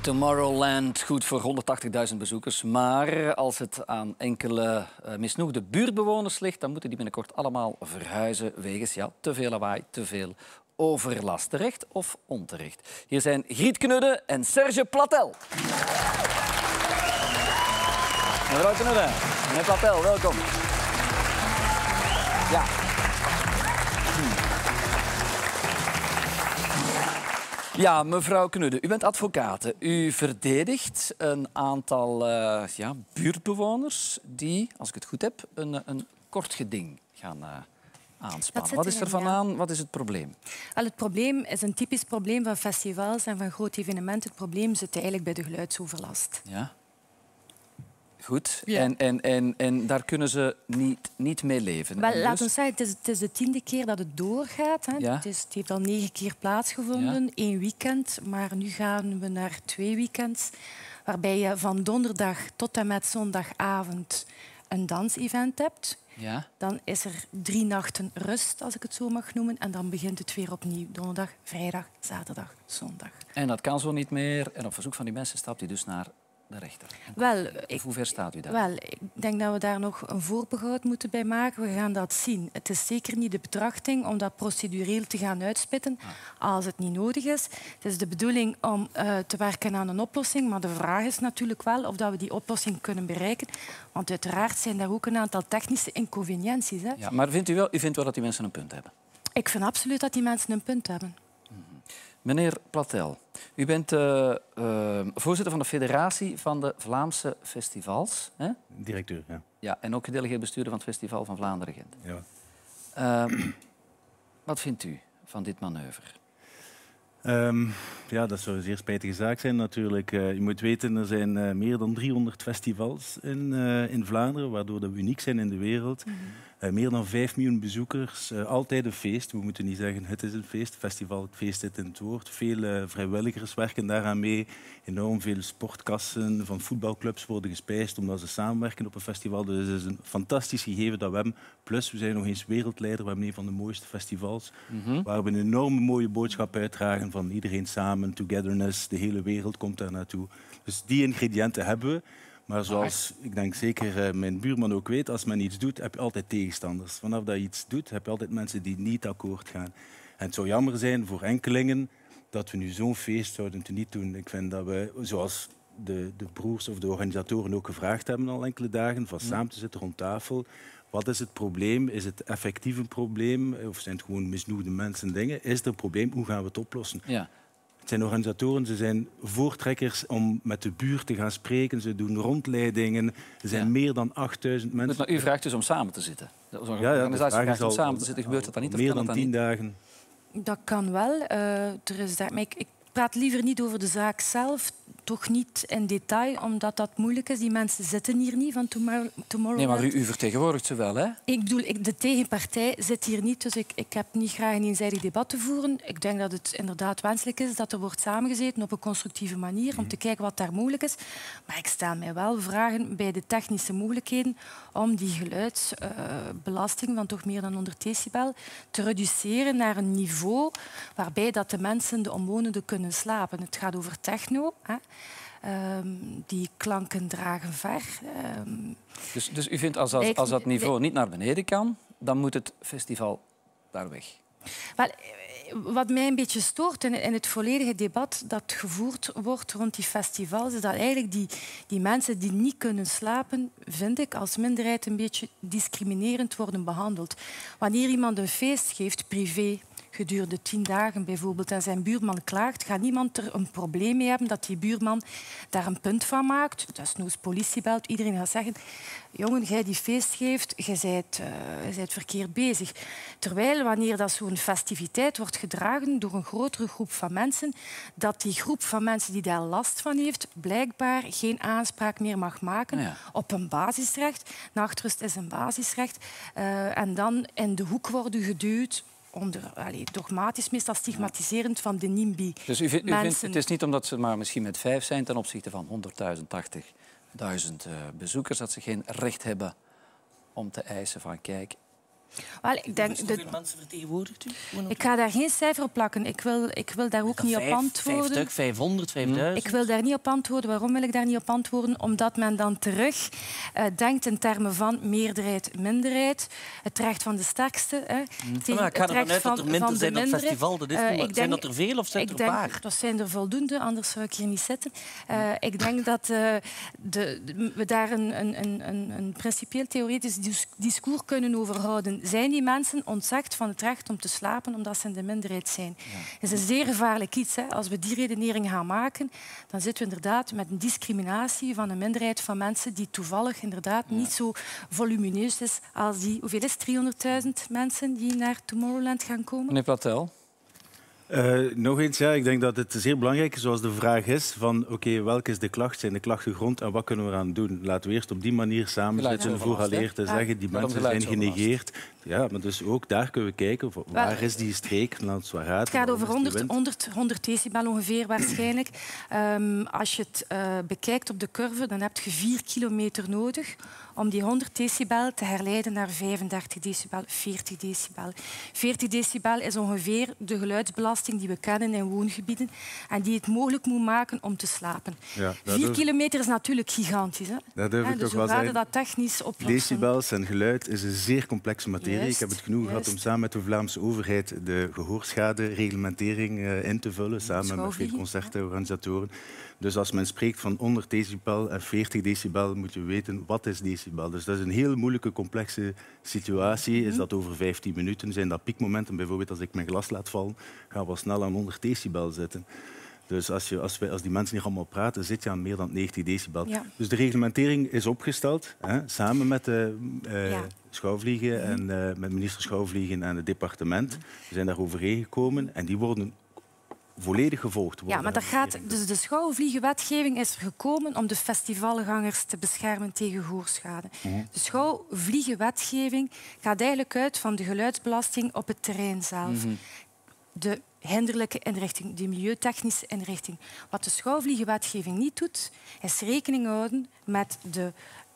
Tomorrowland, goed voor 180.000 bezoekers. Maar als het aan enkele misnoegde buurtbewoners ligt, dan moeten die binnenkort allemaal verhuizen wegens te veel lawaai, te veel overlast. Terecht of onterecht? Hier zijn Griet Knudde en Serge Platel. Mevrouw Knudde, meneer Platel, welkom. Ja. Ja, mevrouw Knudde, u bent advocaat. U verdedigt een aantal buurtbewoners die, als ik het goed heb, een kort geding gaan aanspannen. Wat is er van aan? Wat is het probleem? Wel, het probleem is een typisch probleem van festivals en van grote evenementen. Het probleem zit eigenlijk bij de geluidsoverlast. Ja. Goed. Ja. En daar kunnen ze niet mee leven. Wel, laten we zeggen, het is de 10e keer dat het doorgaat. Hè. Ja. Het heeft al 9 keer plaatsgevonden, 1 weekend. Maar nu gaan we naar 2 weekends. Waarbij je van donderdag tot en met zondagavond een dansevent hebt. Ja. Dan is er 3 nachten rust, als ik het zo mag noemen. En dan begint het weer opnieuw. Donderdag, vrijdag, zaterdag, zondag. En dat kan zo niet meer. En op verzoek van die mensen stapt u dus naar de rechter. Hoe ver staat u daar? Wel, ik denk dat we daar nog een voorbehoud moeten bij maken. We gaan dat zien. Het is zeker niet de betrachting om dat procedureel te gaan uitspitten als het niet nodig is. Het is de bedoeling om te werken aan een oplossing. Maar de vraag is natuurlijk wel of dat we die oplossing kunnen bereiken. Want uiteraard zijn daar ook een aantal technische inconveniënties. Hè. Ja, maar u vindt wel dat die mensen een punt hebben? Ik vind absoluut dat die mensen een punt hebben. Meneer Platel, u bent voorzitter van de Federatie van de Vlaamse Festivals. Hè? Directeur, ja. Ja, en ook gedelegeerd bestuurder van het Festival van Vlaanderen-Gent. Ja. Wat vindt u van dit manoeuvre? Ja, dat zou een zeer spijtige zaak zijn natuurlijk. Je moet weten, er zijn meer dan 300 festivals in Vlaanderen, waardoor we uniek zijn in de wereld. Meer dan 5 miljoen bezoekers. Altijd een feest. We moeten niet zeggen het is een feest. Festival, het feest zit in het woord. Veel vrijwilligers werken daaraan mee. Enorm veel sportkassen van voetbalclubs worden gespijsd omdat ze samenwerken op een festival. Dus het is een fantastisch gegeven dat we hebben. Plus, we zijn nog eens wereldleider. We hebben een van de mooiste festivals. Waar we een enorme mooie boodschap uitdragen van iedereen samen, togetherness. De hele wereld komt daar naartoe. Dus die ingrediënten hebben we. Maar zoals ik denk zeker mijn buurman ook weet, als men iets doet, heb je altijd tegenstanders. Vanaf dat je iets doet, heb je altijd mensen die niet akkoord gaan. En het zou jammer zijn voor enkelingen dat we nu zo'n feest zouden niet doen. Ik vind dat we, zoals de broers of de organisatoren ook gevraagd hebben al enkele dagen, van samen te zitten rond tafel. Wat is het probleem? Is het effectief een probleem? Of zijn het gewoon misnoegde mensen en dingen? Is er een probleem? Hoe gaan we het oplossen? Ja. Het zijn organisatoren, ze zijn voortrekkers om met de buurt te gaan spreken. Ze doen rondleidingen. Er zijn meer dan 8000 mensen. Maar u vraagt dus om samen te zitten. De organisatie vraagt om samen te zitten. Gebeurt dat dan niet? Meer dan 10 dagen. Dat kan wel. Ik praat liever niet over de zaak zelf. Toch niet in detail, omdat dat moeilijk is. Die mensen zitten hier niet van Tomorrowland. Nee, maar u vertegenwoordigt ze wel, hè? Ik bedoel, de tegenpartij zit hier niet, dus ik heb niet graag een eenzijdig debat te voeren. Ik denk dat het inderdaad wenselijk is dat er wordt samengezeten op een constructieve manier om te kijken wat daar mogelijk is. Maar ik stel mij wel vragen bij de technische mogelijkheden om die geluidsbelasting van toch meer dan 100 decibel te reduceren naar een niveau waarbij dat de mensen, de omwonenden, kunnen slapen. Het gaat over techno. Hè. Die klanken dragen ver. Dus u vindt als dat niveau niet naar beneden kan, dan moet het festival daar weg? Wel, wat mij een beetje stoort in het volledige debat dat gevoerd wordt rond die festivals, is dat eigenlijk die mensen die niet kunnen slapen, vind ik, als minderheid een beetje discriminerend worden behandeld. Wanneer iemand een feest geeft, privé, gedurende 10 dagen bijvoorbeeld, en zijn buurman klaagt, gaat niemand er een probleem mee hebben dat die buurman daar een punt van maakt. Desnoods politie belt, iedereen gaat zeggen, jongen, jij die feest geeft, jij bent verkeerd bezig. Terwijl wanneer dat zo'n festiviteit wordt gedragen door een grotere groep van mensen, dat die groep van mensen die daar last van heeft, blijkbaar geen aanspraak meer mag maken op een basisrecht. Nachtrust is een basisrecht. En dan in de hoek worden geduwd dogmatisch, meestal stigmatiserend van de NIMBY. Dus u vindt, het is niet omdat ze maar misschien met 5 zijn ten opzichte van 180.000 bezoekers, dat ze geen recht hebben om te eisen van kijk, Wel, ik denk hoeveel mensen vertegenwoordigt u? Ik ga daar geen cijfer op plakken. Ik wil daar ook niet op antwoorden. 50, 500, 5000? Ik wil daar niet op antwoorden. Waarom wil ik daar niet op antwoorden? Omdat men dan terug denkt in termen van meerderheid, minderheid. Het recht van de sterkste. Maar ik ga ervan uit dat er minder zijn op het festival. Dat is niet, zijn dat er veel of zijn er een paar? Dat zijn er voldoende, anders zou ik hier niet zitten. Ik denk dat we daar een principieel theoretisch discours kunnen over houden. Zijn die mensen ontzegd van het recht om te slapen omdat ze in de minderheid zijn? Het is een zeer gevaarlijk iets. Hè. Als we die redenering gaan maken, dan zitten we inderdaad met een discriminatie van een minderheid van mensen die toevallig inderdaad niet zo volumineus is als die... Hoeveel is 300.000 mensen die naar Tomorrowland gaan komen? Meneer Platel. Nog eens, ja. Ik denk dat het zeer belangrijk is, zoals de vraag is, van welke is de klacht, zijn de klachten grond en wat kunnen we eraan doen? Laten we eerst op die manier samen zitten vooraleer te zeggen, die mensen zijn genegeerd. Ja, maar dus ook daar kunnen we kijken, waar is die streek? Het gaat over 100 decibel ongeveer waarschijnlijk. Als je het bekijkt op de curve, dan heb je 4 kilometer nodig om die 100 decibel te herleiden naar 35 decibel, 40 decibel. 40 decibel is ongeveer de geluidsbelasting die we kennen in woongebieden en die het mogelijk moet maken om te slapen. Ja, 4 kilometer is natuurlijk gigantisch. Hè? Dat durf ik dus toch wel zeggen. Dat technisch oplossen? Decibels en geluid is een zeer complexe materie. Ik heb het genoeg gehad om samen met de Vlaamse overheid de gehoorschadereglementering in te vullen, samen met veel concertorganisatoren. Dus als men spreekt van 100 decibel en 40 decibel, moet je weten wat is decibel. Dus dat is een heel moeilijke, complexe situatie. Is dat over 15 minuten? Zijn dat piekmomenten? Bijvoorbeeld als ik mijn glas laat vallen, gaan we snel aan 100 decibel zitten. Dus als die mensen hier allemaal praten, zit je aan meer dan 90 decibel. Ja. Dus de reglementering is opgesteld, samen met de Schouwvliegen en met minister Schouwvliegen en het departement. We zijn daar overeengekomen en die worden volledig gevolgd. Ja, maar dus de schouwvliegenwetgeving is er gekomen om de festivalgangers te beschermen tegen gehoorschade. De schouwvliegenwetgeving gaat eigenlijk uit van de geluidsbelasting op het terrein zelf. De hinderlijke inrichting, de milieutechnische inrichting. Wat de schouwvliegenwetgeving niet doet, is rekening houden met de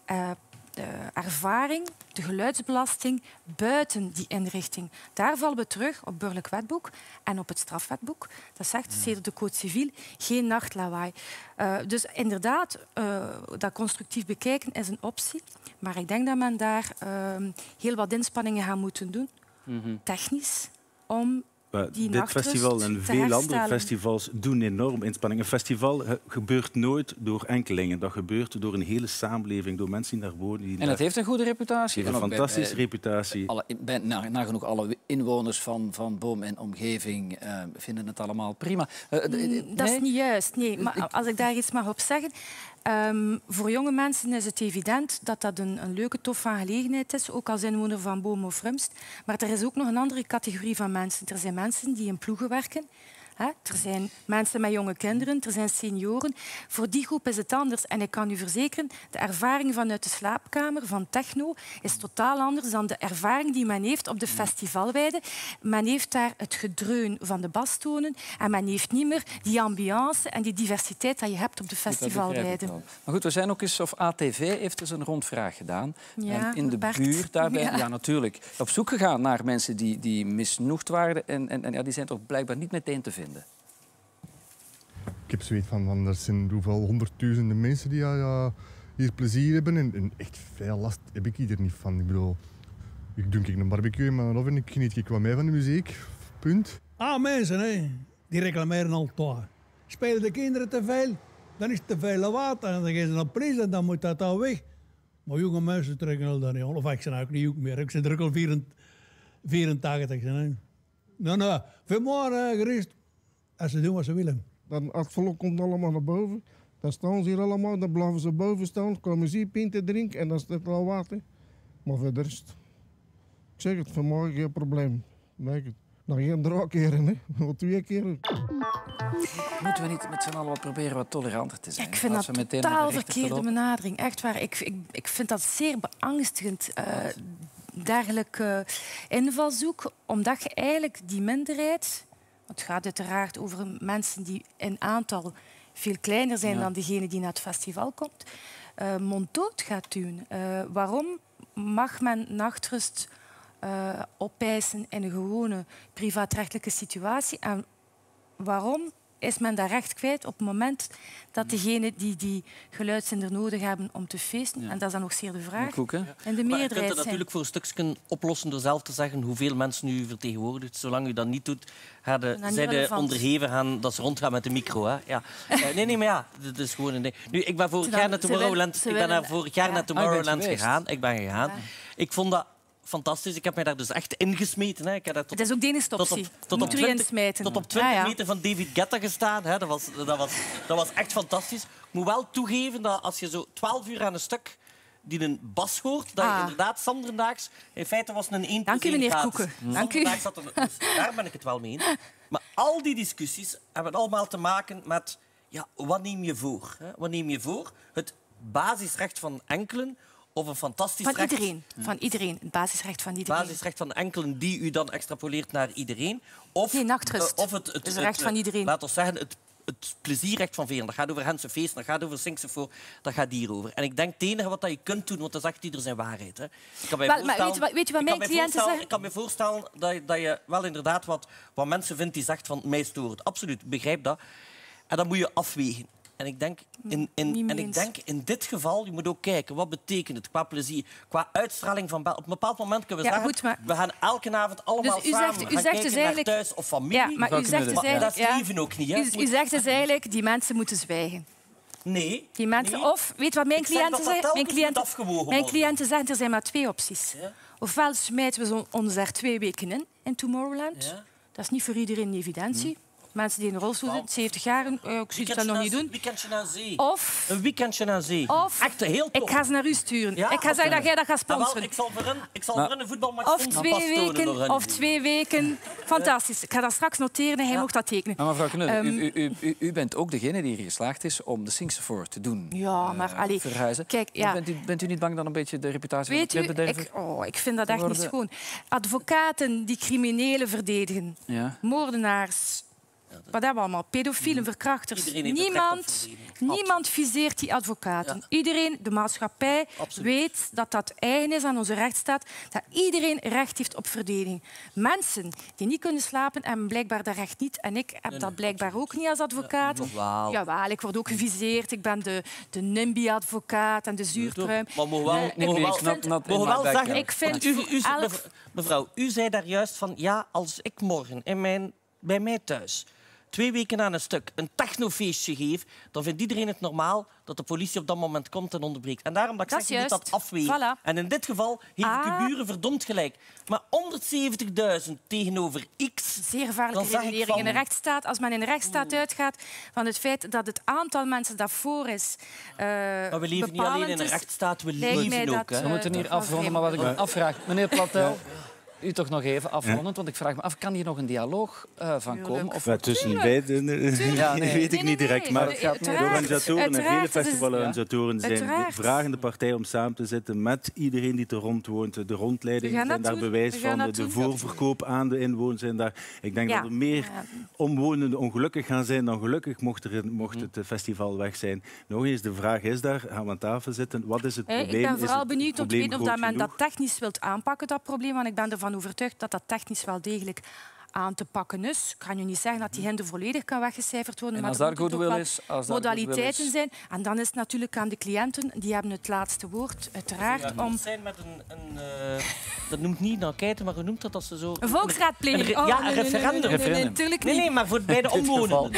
ervaring, de geluidsbelasting buiten die inrichting. Daar vallen we terug op het burgerlijk wetboek en op het strafwetboek. Dat zegt, sedert de Code Civil, geen nachtlawaai. Dus inderdaad, dat constructief bekijken is een optie. Maar ik denk dat men daar heel wat inspanningen gaat moeten doen, technisch, om dit festival en veel andere festivals doen enorm inspanningen. Een festival gebeurt nooit door enkelingen. Dat gebeurt door een hele samenleving, door mensen die daar wonen. En het heeft een goede reputatie. Het heeft een fantastische reputatie. Nagenoeg alle inwoners van Boom en omgeving vinden het allemaal prima. Dat is niet juist. Nee, maar als ik daar iets mag op zeggen... voor jonge mensen is het evident dat dat een leuke, toffe aangelegenheid is, ook als inwoner van Boom of Rumst. Maar er is ook nog een andere categorie van mensen. Er zijn mensen die in ploegen werken. Er zijn mensen met jonge kinderen, er zijn senioren. Voor die groep is het anders. En ik kan u verzekeren, de ervaring vanuit de slaapkamer van techno is totaal anders dan de ervaring die men heeft op de festivalweide. Men heeft daar het gedreun van de bastonen en men heeft niet meer die ambiance en die diversiteit die je hebt op de festivalweide. Maar goed, we zijn ook eens, of ATV heeft dus een rondvraag gedaan. Ja, en in de buurt daarbij, ja, natuurlijk, op zoek gegaan naar mensen die misnoegd waren. En die zijn toch blijkbaar niet meteen te vinden. Ik heb zoiets van er zijn hoeveel honderdduizenden mensen die hier plezier hebben. En echt veel last heb ik hier niet van. Ik bedoel, ik doe een barbecue in mijn oven en ik geniet wat mee van de muziek. Punt. Mensen, hè, die reclameren altijd. Spelen de kinderen te veel, dan is het te veel water. En dan gaan ze naar prijs en dan moet dat al weg. Maar jonge mensen trekken al dan niet. Of ik ben ook niet jong meer. Ik ben er ook al 84. Nou, veel meer gerust. Als ze doen wat ze willen. Dan, als het volk komt allemaal naar boven, dan staan ze hier allemaal, dan blijven ze boven staan, komen ze pinten drinken en dan staat er al water. Maar voor de rest, ik zeg het, vanmorgen geen probleem. Merk het. Nog geen 3 keren, hè? Nog 2 keren. Moeten we niet met z'n allen proberen wat toleranter te zijn? Ik vind dat een totaal verkeerde benadering. Echt waar. Ik vind dat zeer beangstigend. Dergelijke invalshoek, omdat je eigenlijk die minderheid... Het gaat uiteraard over mensen die in aantal veel kleiner zijn dan degene die naar het festival komt. Monddood gaat doen. Waarom mag men nachtrust opeisen in een gewone privaatrechtelijke situatie. En waarom is men dat recht kwijt op het moment dat degenen die geluidshinder nodig hebben om te feesten, en dat is dan nog zeer de vraag, en de meerderheid maar je kunt het natuurlijk voor een stukje oplossen door zelf te zeggen hoeveel mensen u vertegenwoordigt. Zolang u dat niet doet, zijn de onderheven aan dat ze rondgaan met de micro. Hè? Ja. Nee, maar ja, dat is gewoon een ding. Nu, ik ben vorig jaar naar Tomorrowland gegaan. Ik ben gegaan. Ik vond dat fantastisch. Ik heb mij daar dus echt ingesmeten. Hè. Ik heb daar het is ook de enige optie. Tot op 20 meter van David Guetta gestaan. Hè. Dat was echt fantastisch. Ik moet wel toegeven dat als je zo 12 uur aan een stuk die een bas hoort, dat je inderdaad Sanderdaags... In feite was het een 1+1 Dank u, meneer Koeken. Dank u. Dus daar ben ik het wel mee eens. Maar al die discussies hebben allemaal te maken met... Ja, wat neem je voor? Hè? Wat neem je voor? Het basisrecht van enkelen of een fantastisch recht... Van iedereen. Het basisrecht van iedereen. Het basisrecht van enkelen die u dan extrapoleert naar iedereen. Of, nachtrust. Of het recht van iedereen. Laten we zeggen, het plezierrecht van velen. Dat gaat over Hense Feest, dat gaat over Singsefoor, dat gaat hierover. En ik denk het enige wat je kunt doen, want dat zegt ieder zijn waarheid. Hè. Ik kan weet je wat mijn cliënten zeggen? Ik kan me voorstellen dat je wel inderdaad wat mensen vindt die zegt van mij stoort. Absoluut, ik begrijp dat. En dat moet je afwegen. En ik denk, in dit geval, je moet ook kijken, wat betekent het qua plezier, qua uitstraling van... Op een bepaald moment kunnen we zeggen, we gaan elke avond allemaal samen kijken naar thuis of familie. Ja, maar u zegt dus eigenlijk... Dat is leven ook niet. Hè? U zegt dus eigenlijk, die mensen moeten zwijgen. Nee. Die mensen, of, weet je wat mijn cliënten zeggen? Mijn cliënten zeggen, er zijn maar 2 opties. Ja? Ofwel smijten we ons daar 2 weken in Tomorrowland. Ja? Dat is niet voor iedereen een evidentie. Mensen die in een rolstoel zitten, 70 jaar, ik zie het nog niet doen. Een weekendje naar zee. Een weekendje naar zee. Echt heel tof. Ik ga ze naar u sturen. Ja? Ik ga zeggen dat jij dat gaat sponsoren. Ik zal voor een voetbalmatch of 2 weken. Fantastisch. Ik ga dat straks noteren en hij mag dat tekenen. Maar mevrouw Knudde, u bent ook degene die er geslaagd is om de Singsefoor te doen. Ja, maar verhuizen. Kijk, ja. Bent u niet bang dan een beetje de reputatie van het bedrijf? Ik vind dat echt niet schoon. Advocaten die criminelen verdedigen, moordenaars... Wat hebben we allemaal? Pedofielen, verkrachters. Niemand viseert die advocaten. Ja. Iedereen, de maatschappij, weet dat dat eigen is aan onze rechtsstaat. Dat iedereen recht heeft op verdediging. Mensen die niet kunnen slapen, hebben blijkbaar dat recht niet. En ik heb dat blijkbaar ook niet als advocaat. Jawel, ik word ook geviseerd. Ik ben de NIMBY-advocaat en de zuurpruim. Maar mogen wel zeggen... Ik vind... Mevrouw, u zei daar juist van... Ja, als ik morgen bij mij thuis 2 weken aan een stuk een technofeestje geef, dan vindt iedereen het normaal dat de politie op dat moment komt en onderbreekt. En daarom dat ik zeg, je moet dat afwegen. Voilà. En in dit geval heeft de buren verdomd gelijk. Maar 170.000 tegenover X... Zeer gevaarlijke redenering in een rechtsstaat. Als men in een rechtsstaat uitgaat van het feit dat het aantal mensen dat voor is maar we leven niet alleen in een rechtsstaat, we leven ook. We moeten hier afronden, maar wat ik me afvraag... Meneer Platel... U toch nog even afrondend, want ik vraag me af, kan hier nog een dialoog van komen? Of... Tussen beiden weet ik niet direct. Maar de organisatoren en vele festivalorganisatoren zijn de vragende partij om samen te zitten met iedereen die er rond woont. De rondleidingen zijn daar bewijs van. De voorverkoop aan de inwoners zijn daar. Ik denk dat er meer omwonenden ongelukkig gaan zijn dan gelukkig mocht het festival weg zijn. Nog eens, de vraag is daar, gaan we aan tafel zitten. Wat is het probleem? Ik ben vooral benieuwd om te weten of men dat technisch wilt aanpakken, dat probleem. Want ik ben ervan overtuigd dat dat technisch wel degelijk aan te pakken is. Ik kan je niet zeggen dat die hinder volledig kan weggecijferd worden, maar er moeten ook wat modaliteiten zijn. En dan is het natuurlijk aan de cliënten, die hebben het laatste woord, uiteraard. Zijn met dat noemt niet een enquête, maar hoe noemt dat als ze zo... Een volksraadpleging. Een referendum. Nee, natuurlijk niet. Nee, maar bij de omwonenden.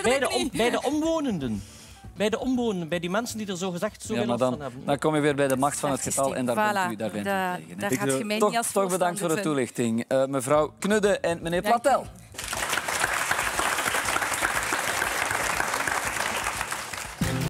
Bij de omwonenden, bij die mensen die er zo gezegd zoveel last van hebben. Dan kom je weer bij de macht van het getal en daar bent u tegen. Daar gaat je mij niet als toch bedankt voor de toelichting. Mevrouw Knudde en meneer Platel.